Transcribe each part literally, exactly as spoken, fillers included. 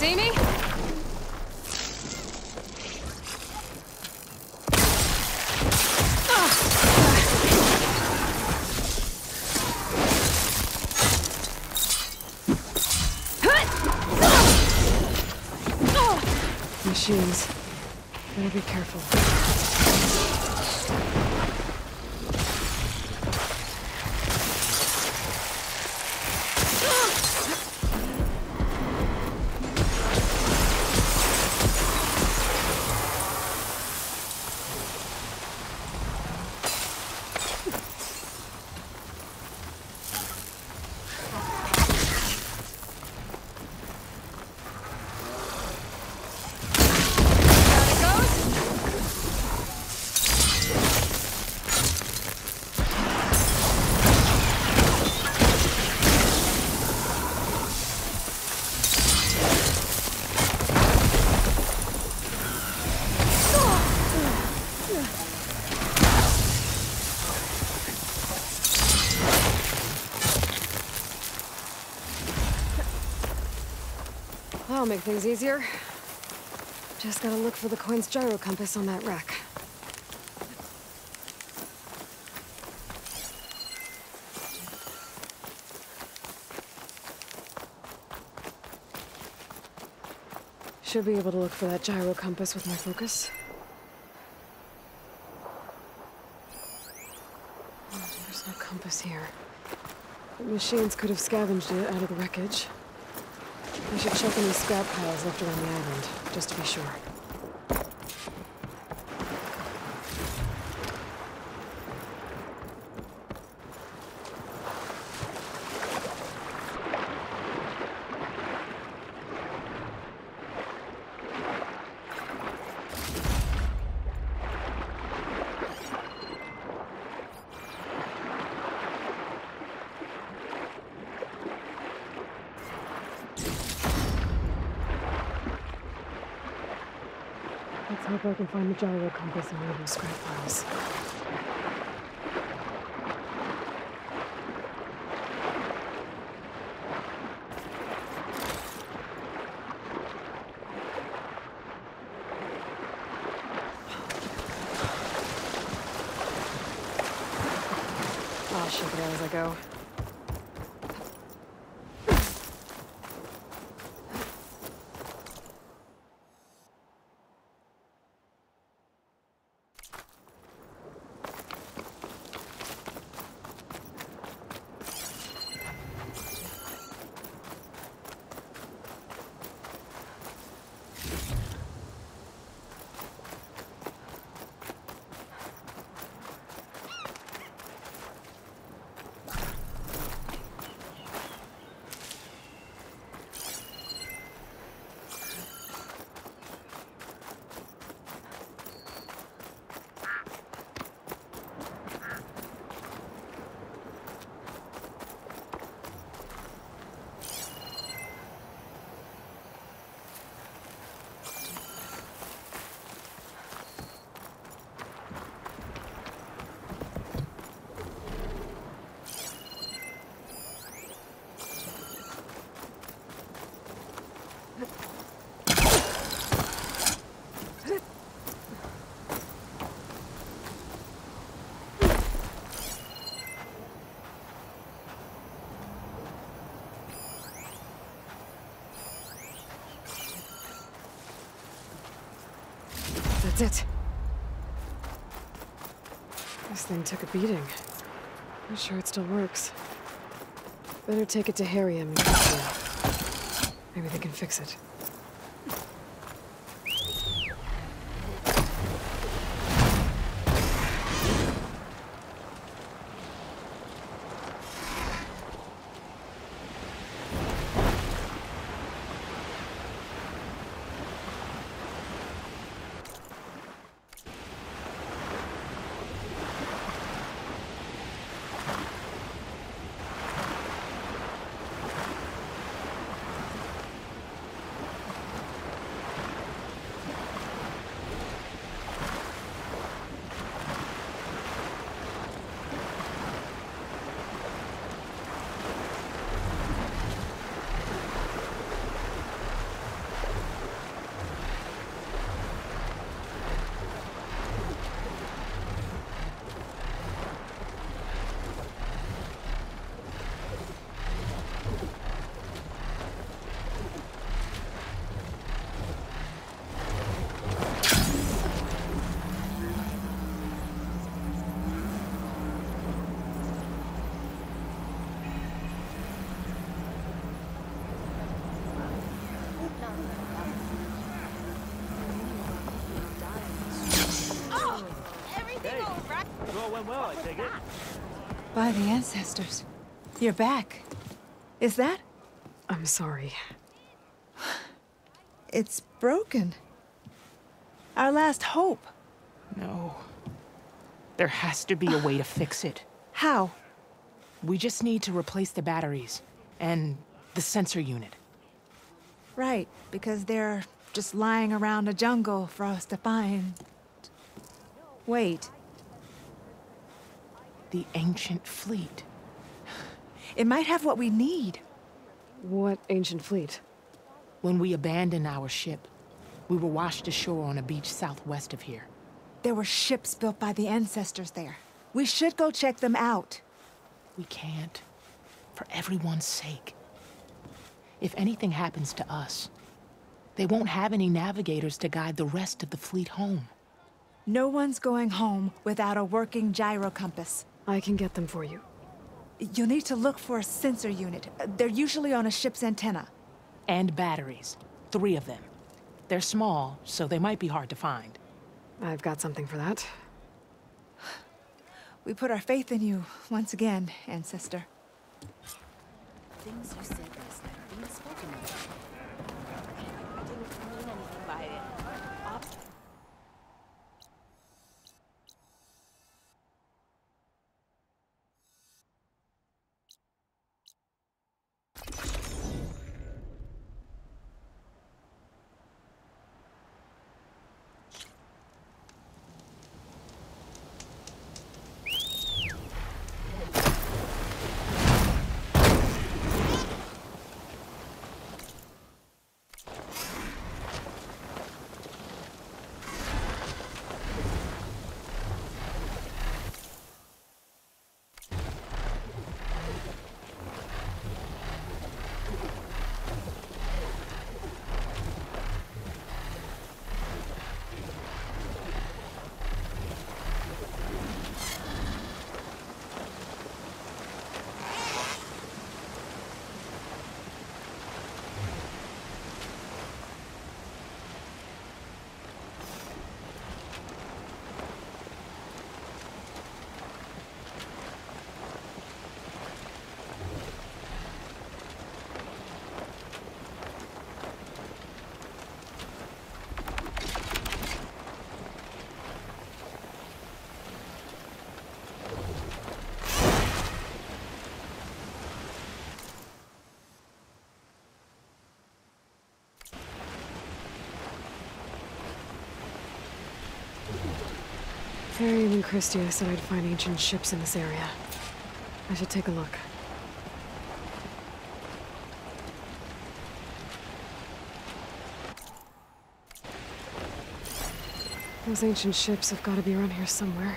see me? Machines. Better be careful. That'll make things easier. Just gotta look for the coin's gyro compass on that rack. Should be able to look for that gyro compass with my focus. Oh, there's no compass here. The machines could have scavenged it out of the wreckage. I should check any scrap piles left around the island, just to be sure. Let's hope I can find the gyro compass in one of those scrap piles. I'll shake it out as I go. That's it. This thing took a beating. I'm sure it still works. Better take it to Harry and me. Maybe they can fix it. went well, I take it. By the ancestors. You're back. Is that? I'm sorry. It's broken. Our last hope. No. There has to be a way to fix it. How? We just need to replace the batteries and the sensor unit. Right, because they're just lying around a jungle for us to find. Wait. The ancient fleet. It might have what we need. What ancient fleet? When we abandoned our ship, we were washed ashore on a beach southwest of here. There were ships built by the ancestors there. We should go check them out. We can't. For everyone's sake. If anything happens to us, they won't have any navigators to guide the rest of the fleet home. No one's going home without a working gyro compass. I can get them for you. You'll need to look for a sensor unit. They're usually on a ship's antenna. And batteries. Three of them. They're small, so they might be hard to find. I've got something for that. We put our faith in you once again, ancestor. Things you said last night are being spoken of. I didn't mean anything by it. Op Harriet and Christia said I'd find ancient ships in this area. I should take a look. Those ancient ships have got to be around here somewhere.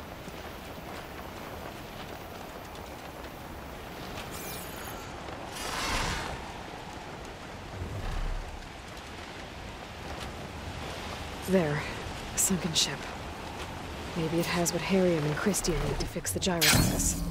There. A sunken ship. Maybe it has what Harriet and Christia need to fix the gyro compass.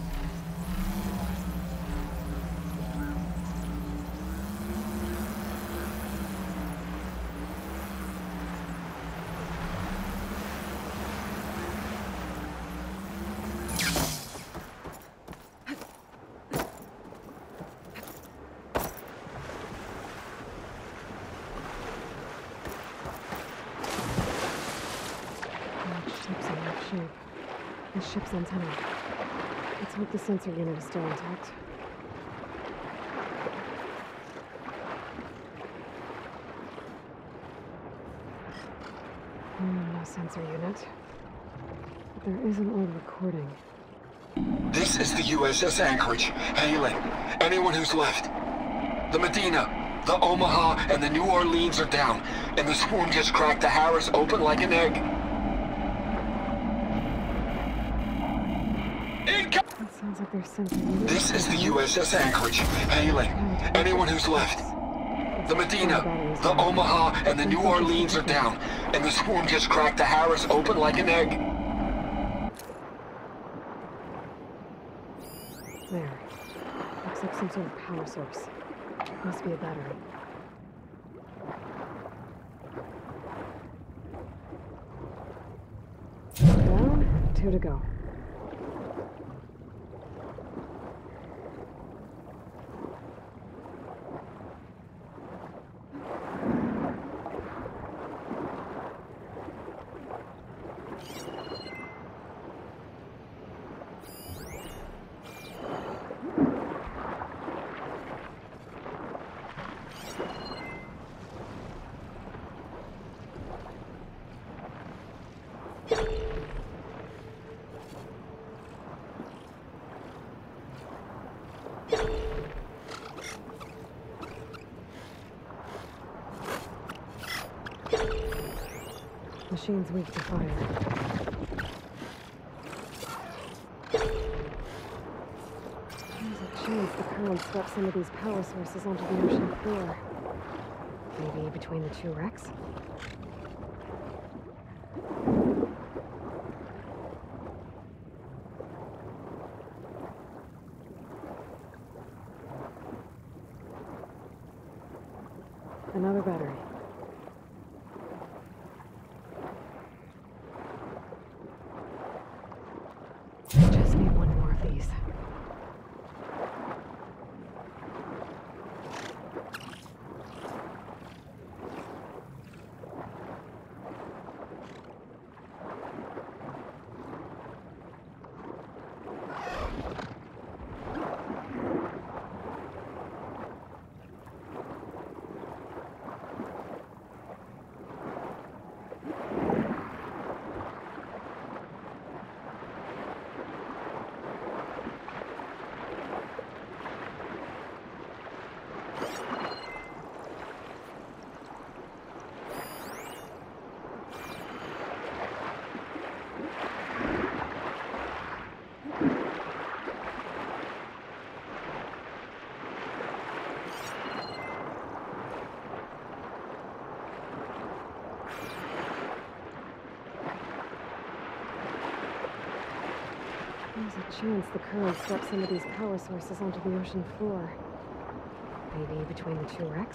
The ship's antenna. Let's hope the sensor unit is still intact. Mm, no sensor unit. But there is an old recording. This is the U S S Anchorage. Hailing anyone who's left. The Medina, the Omaha, and the New Orleans are down, and the swarm just cracked the Harris open like an egg. Sounds like there's sensor unit. This is the U S S Anchorage. Hailing anyone who's left. The Medina, the Omaha, and the New Orleans are down, and the swarm just cracked the Harris open like an egg. There. Looks like some sort of power source. Must be a battery. Down, two to go. Machine's weak to fire. There's a chance the current swept some of these power sources onto the ocean floor. Maybe between the two wrecks? Another battery. Just need one more of these. There's a chance the current swept some of these power sources onto the ocean floor. Maybe between the two wrecks?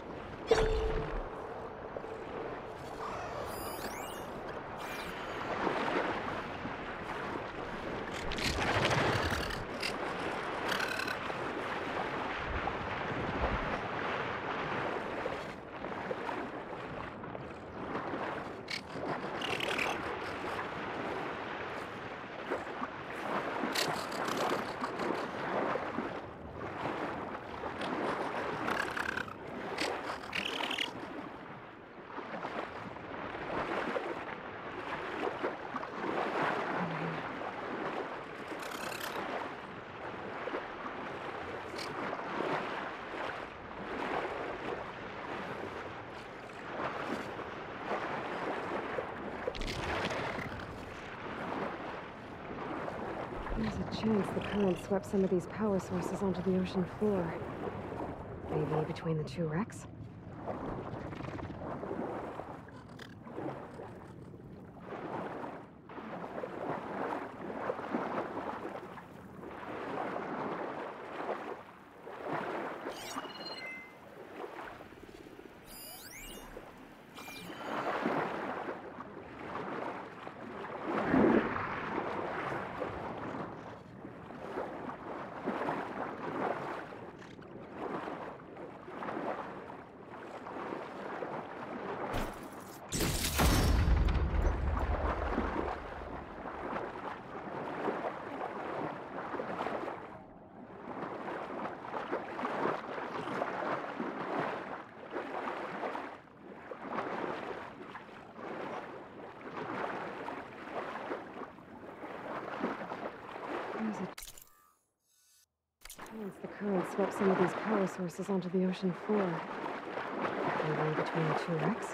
There's a chance the current swept some of these power sources onto the ocean floor. Maybe between the two wrecks? There's a chance the current swept some of these power sources onto the ocean floor. Maybe between the two wrecks?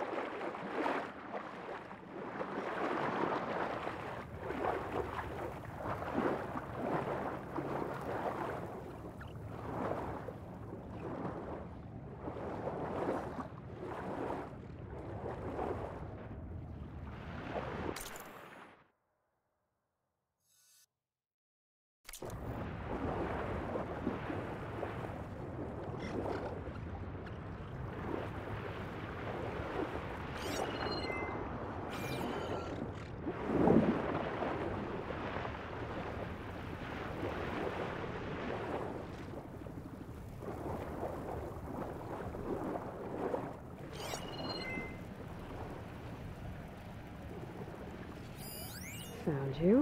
Found you.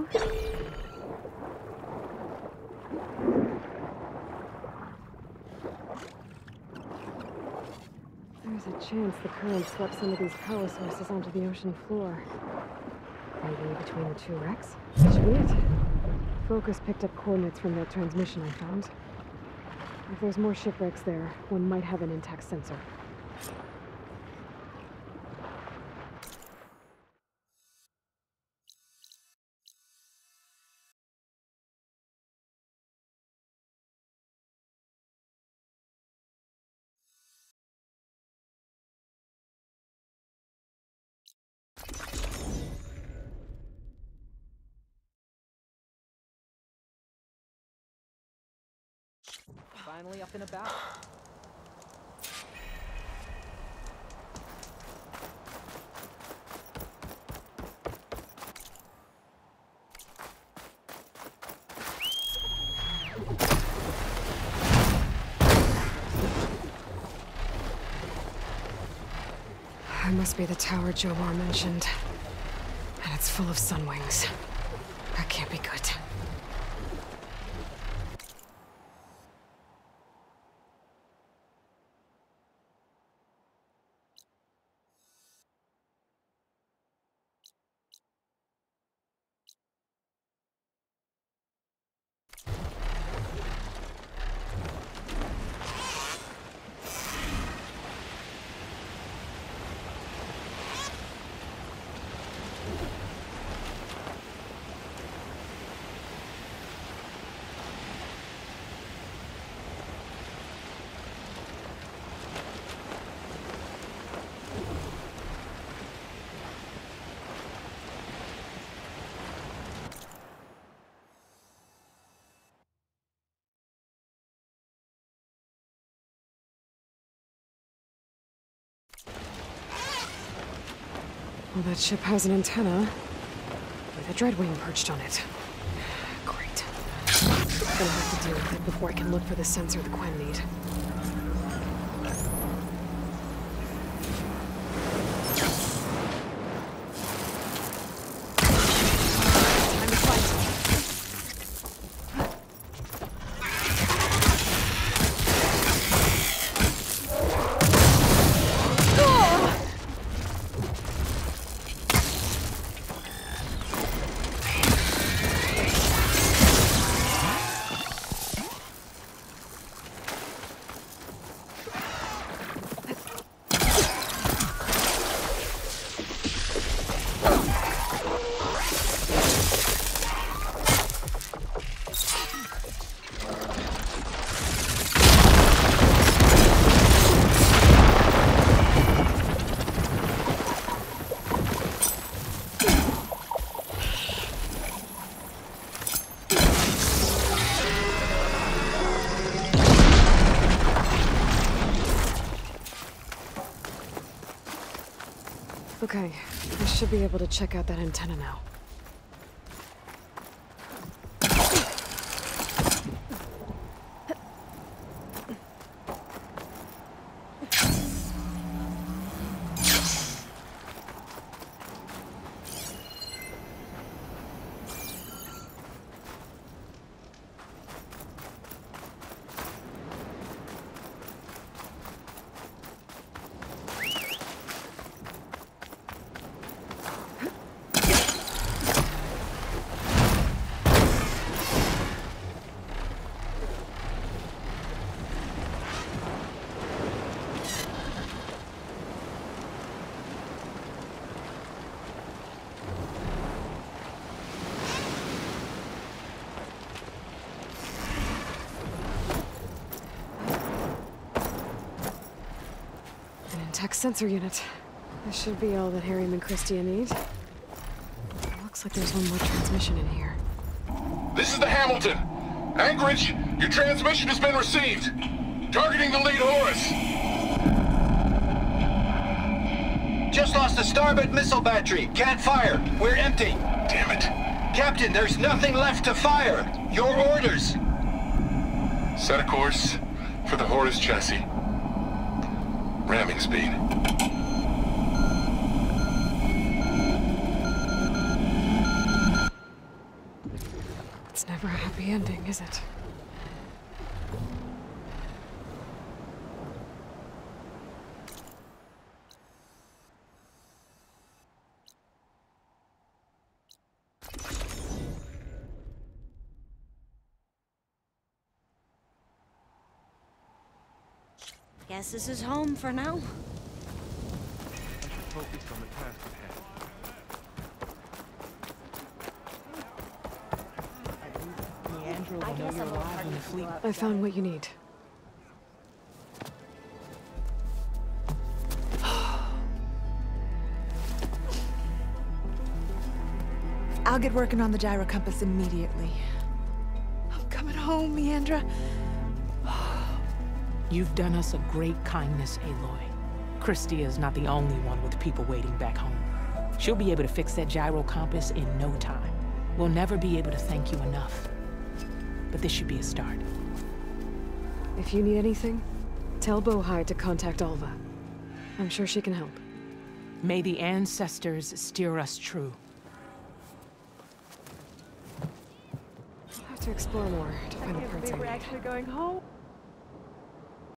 There's a chance the current swept some of these power sources onto the ocean floor. Maybe between the two wrecks? That should be it. Focus picked up coordinates from that transmission I found. If there's more shipwrecks there, one might have an intact sensor. Finally up and about. It must be the tower Jomar mentioned. And it's full of sunwings. That can't be good. Well, that ship has an antenna with a Dreadwing perched on it. Great. I'm gonna have to deal with it before I can look for the sensor the Quen need. Time to fight. Okay, I should be able to check out that antenna now. Tech sensor unit. This should be all that Harriman and Christia need. Looks like there's one more transmission in here. This is the Hamilton. Anchorage, your transmission has been received. Targeting the lead Horus. Just lost the starboard missile battery. Can't fire. We're empty. Damn it. Captain, there's nothing left to fire. Your orders. Set a course for the Horus chassis. Ramming speed. It's never a happy ending, is it? Guess this is home for now. Focus on the task at hand. Leandra will know you're alive when the fleet... I found what you need. I'll get working on the gyro compass immediately. I'm coming home, Leandra. You've done us a great kindness, Aloy. Christia is not the only one with people waiting back home. She'll be able to fix that gyro compass in no time. We'll never be able to thank you enough. But this should be a start. If you need anything, tell Bohai to contact Alva. I'm sure she can help. May the ancestors steer us true. I'll have to explore more to find the parts I We're need. actually going home.